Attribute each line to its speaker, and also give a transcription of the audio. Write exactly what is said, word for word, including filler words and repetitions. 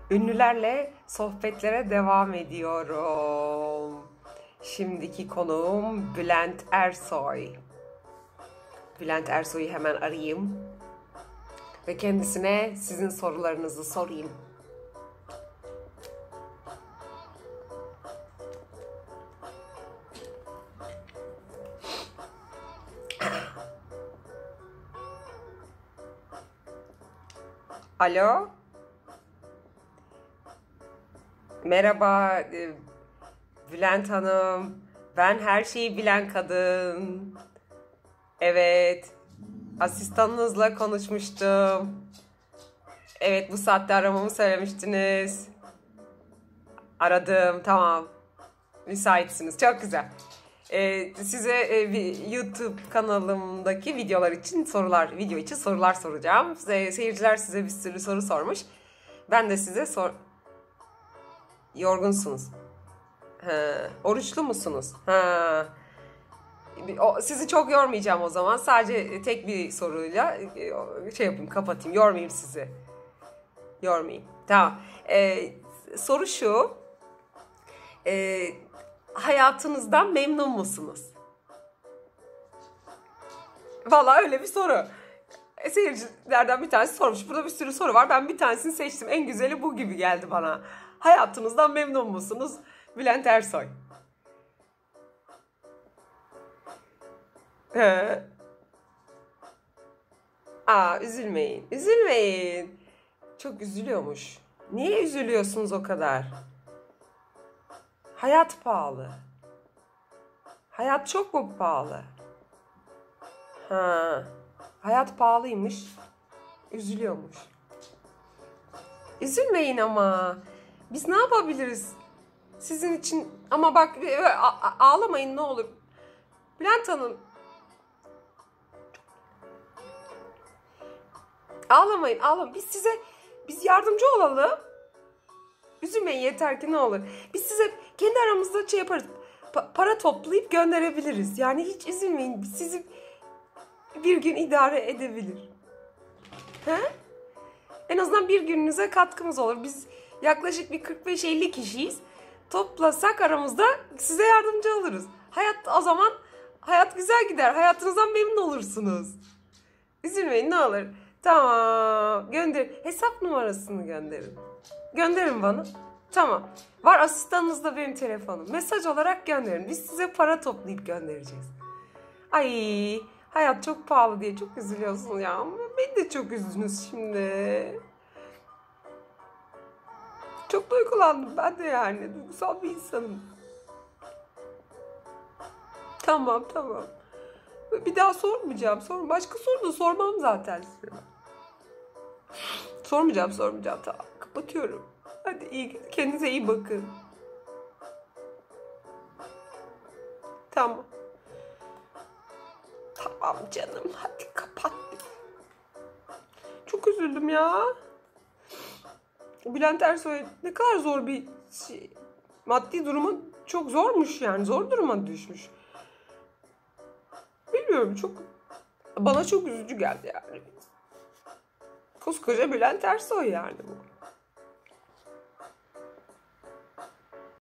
Speaker 1: Ünlülerle sohbetlere devam ediyorum. Şimdiki konuğum Bülent Ersoy. Bülent Ersoy'u hemen arayayım ve kendisine sizin sorularınızı sorayım. Alo? Merhaba, e, Bülent Hanım. Ben her şeyi bilen kadın. Evet, asistanınızla konuşmuştum. Evet, bu saatte aramamı söylemiştiniz. Aradım, tamam. Müsaitsiniz, çok güzel. Ee, size e, bir YouTube kanalımdaki videolar için sorular, video için sorular soracağım. Se- Seyirciler size bir sürü soru sormuş. Ben de size sor... Yorgunsunuz. Ha, oruçlu musunuz? Ha. O- Sizi çok yormayacağım o zaman. Sadece tek bir soruyla e, şey yapayım, kapatayım. Yormayayım sizi. Yormayayım. Tamam. Ee, soru şu. Ee, hayatınızdan memnun musunuz? Vallahi öyle bir soru. E, seyircilerden bir tanesi sormuş. Burada bir sürü soru var. Ben bir tanesini seçtim. En güzeli bu gibi geldi bana. Hayatınızdan memnun musunuz? Bülent Ersoy. He. Aa, üzülmeyin. Üzülmeyin. Çok üzülüyormuş. Niye üzülüyorsunuz o kadar? Hayat pahalı. Hayat çok mu pahalı? Ha. Hayat pahalıymış. Üzülüyormuş. Üzülmeyin ama. Biz ne yapabiliriz? Sizin için ama bak e, a- a- ağlamayın ne olur. Bülent Hanım, ağlamayın ağlamayın. Biz size biz yardımcı olalım. Üzülmeyin yeter ki ne olur. Biz size kendi aramızda şey yaparız. Pa- para toplayıp gönderebiliriz. Yani hiç üzülmeyin. Biz sizi bir gün idare edebilir. He? En azından bir gününüze katkımız olur. Biz yaklaşık bir kırk beş elli kişiyiz. Toplasak aramızda size yardımcı oluruz. Hayat o zaman hayat güzel gider. Hayatınızdan memnun olursunuz. Üzülmeyin ne olur. Tamam. Gönder. Hesap numarasını gönderin. Gönderin bana. Tamam. Var asistanınızda benim telefonum. Mesaj olarak gönderin. Biz size para toplayıp göndereceğiz. Ay, hayat çok pahalı diye çok üzülüyorsun ya. Ama beni de çok üzdünüz şimdi. Çok duygulandım ben de yani. Duygusal bir insanım. Tamam tamam. Bir daha sormayacağım. Sor, başka soru da sormam zaten size. Sormayacağım sormayacağım. Tamam kapatıyorum. Hadi iyi, kendinize iyi bakın. Tamam. Tamam canım hadi kapat. Çok üzüldüm ya. Bülent Ersoy ne kadar zor bir şey. Maddi durumu çok zormuş yani. Zor duruma düşmüş. Bilmiyorum çok bana çok üzücü geldi yani. Koskoca Bülent Ersoy yani bu.